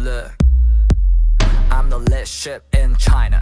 Look, I'm the lit ship in China.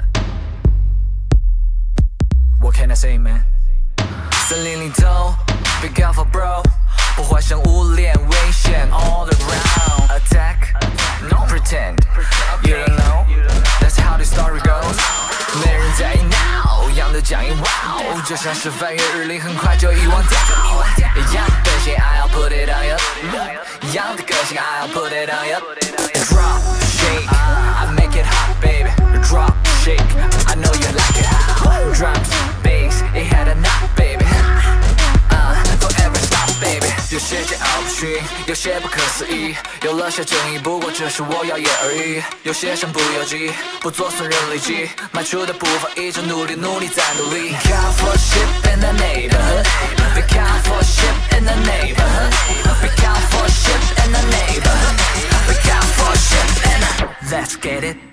What can I say, man? 森林里头 ，Be careful, bro. 破坏生物链危险 all around. Attack, no pretend. You don't know, that's how the story goes. 没人在意 now， 样的讲义 wow， 就像是翻阅日历，很快就遗忘掉。一样的个性 ，I'll put it on you。一样的个性 ，I'll put it on you。Drop shake, I make it hot, baby. Drop shake, I know you like it. Drums, bass, it had a knot, baby. Don't ever stop, baby. 有些桀骜不驯，有些不可思议，有了些争议，不过只是我耀眼而已。有些身不由己，不做损人利己，迈出的步伐一直努力，努力再努力。Be careful ship in the neighborhood. Be careful ship in the neighborhood. Be careful ship in the neighborhood. Be careful ship in the. Let's get it.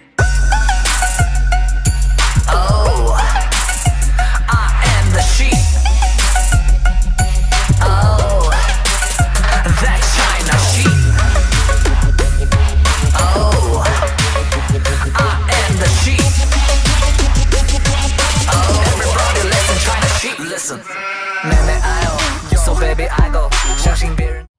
Oh, I am the sheep. Oh, that China sheep. Oh, I am the sheep. Oh, everybody listen, China sheep. Listen, 妹妹 I O, so baby I go. 相信别人。